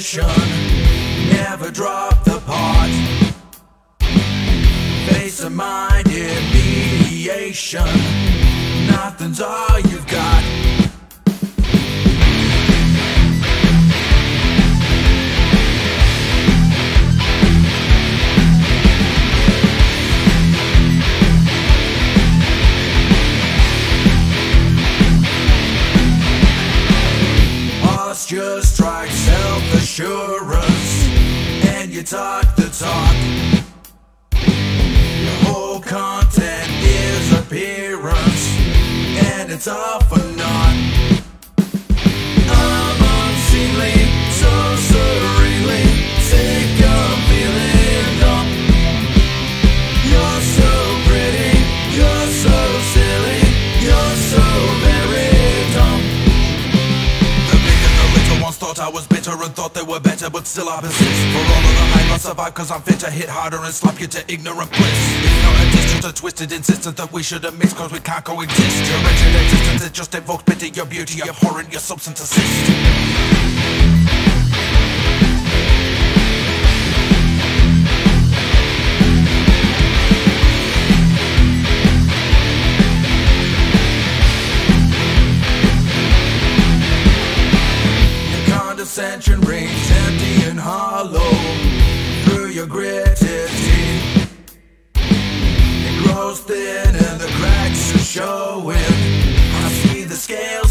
mediation. Never drop the pot. Face of mind in mediation. Nothing's all you've got. Posture strikes self-assurance, and you talk the talk. The whole content is appearance, and it's all for naught. I'm unseemly, so serenely sick of feeling dumb. You're so pretty, you're so silly, you're so very dumb. Thought I was bitter and thought they were better, but still I persist. For all of the hype I survive, cause I'm fit to hit harder and slap you to ignorant bliss. It's not a diss, just a twisted insistence that we should have mixed, cause we can't coexist. Your wretched existence, it just evokes pity, your beauty, abhorrent, your substance assist. Condescension rings empty and hollow through your gritted teeth. It grows thin and the cracks are showing. I see the scale